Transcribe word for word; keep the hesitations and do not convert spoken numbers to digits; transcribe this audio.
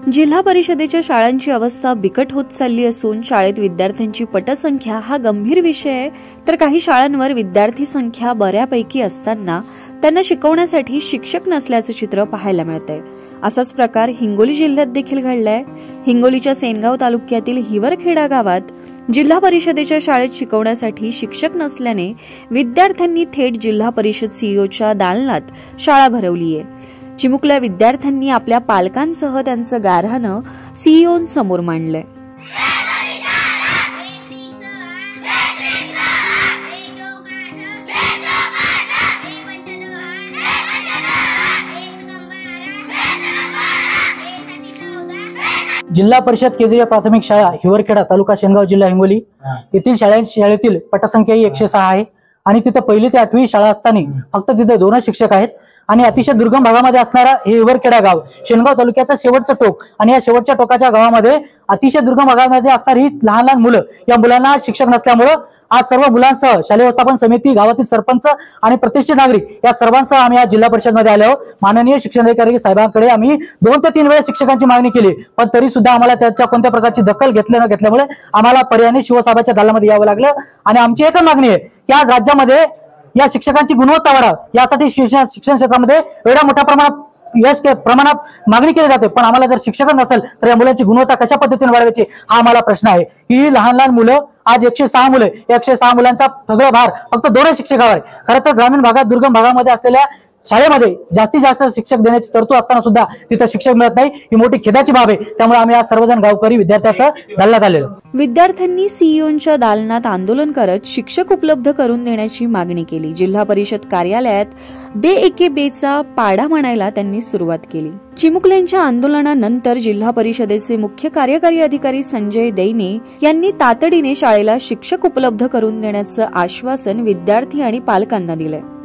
जिल्हा परिषदेच्या शाळांची अवस्था बिकट होत चालली असून शाळेत विद्यार्थ्यांची पटसंख्या हा गंभीर विषय आहे, तर काही शाळांवर विद्यार्थी संख्या बऱ्यापैकी असताना त्यांना शिकवण्यासाठी शिक्षक नसल्याचे चित्र पाहायला मिळते। असाच प्रकार हिंगोली जिल्ह्यात देखील घडलाय। हिंगोलीच्या सेनगाव तालुक्यातील हिवरखेडा गावात जिल्हा परिषदेच्या शाळेत शिकवण्यासाठी शिक्षक नसल्याने विद्यार्थ्यांनी थेट जिल्हा परिषद सीईओच्या दालनात शाळा भरवली आहे। चिमुकल्या विद्यार्थ्यांनी आपल्या पालकांसह त्यांचं गाऱ्हाणं सीईओ समोर मांडलंय। जिल्हा परिषद केंद्रीय प्राथमिक शाळा हिवरखेडा तालुका सेनगाव जिल्हा हिंगोली येथील शाळा शाळेतील पटसंख्या ही एकशे सहा आहे आणि तिथे पहिली ते आठवी शाळा असताना फक्त तिथे दोनच शिक्षक आहेत आणि अतिशय दुर्गम भागामध्ये असणारा हे हिवरखेडा गाव सेनगाव तालुक्याचं शेवटचं टोक आणि या शेवटच्या टोकाच्या गावामध्ये अतिशय दुर्गम भागामध्ये असणारी लहान लहान मुलं, या मुलांना शिक्षक नसल्यामुळे आज सर्व मुलांसह शालेय व्यवस्थापन समिती, गावातील सरपंच आणि प्रतिष्ठित नागरिक या सर्वांसह आम्ही आज जिल्हा परिषद मध्ये आलो। माननीय शिक्षणाधिकारी साहेबांकडे आम्ही दोन ते तीन वेळा शिक्षकांची मागणी केली, पण तरी सुद्धा आम्हाला त्याच्या कोणत्या प्रकारची दखल घेतली न घेतल्यामुळे आम्हाला पर्यायाने शिवसाहेबांच्या दालनामध्ये यावं लागलं। आणि आमची एकच मागणी आहे की आज राज्यामध्ये या शिक्षकांची गुणवत्ता वाढावी, यासाठी शिक्षण शिक्षण क्षेत्रामध्ये एवढ्या मोठ्या प्रमाणात यश प्रमाणात मागणी केली जाते, पण आम्हाला जर शिक्षक नसेल तर या मुलांची गुणवत्ता कशा पद्धतीने वाढवायची हा आम्हाला प्रश्न आहे। ही लहान लहान मुलं आज एकशे सहा मुलं एकशे सहा मुलांचा सगळं भार फक्त दोन शिक्षकावर आहे। खरं तर ग्रामीण भागात दुर्गम भागामध्ये असलेल्या शाळेमध्ये जास्तीत जास्त शिक्षक देण्याची तरतूद असताना सुद्धा तिथे शिक्षक मिळत नाही, ही मोठी खेदाची बाब आहे। त्यामुळे आम्ही आज सर्वजण गावकरी विद्यार्थ्यांसह दालनात आलेलो। विद्यार्थ्यांनी सीईओच्या दालनात आंदोलन करत शिक्षक उपलब्ध करून देण्याची मागणी केली। जिल्हा परिषद कार्यालयात बे एके बेचा पाडा म्हणायला त्यांनी सुरुवात केली। चिमुकल्यांच्या आंदोलनानंतर जिल्हा परिषदेचे मुख्य कार्यकारी अधिकारी संजय दैने यांनी तातडीने शाळेला शिक्षक उपलब्ध करून देण्याचं आश्वासन विद्यार्थी आणि पालकांना दिलंय।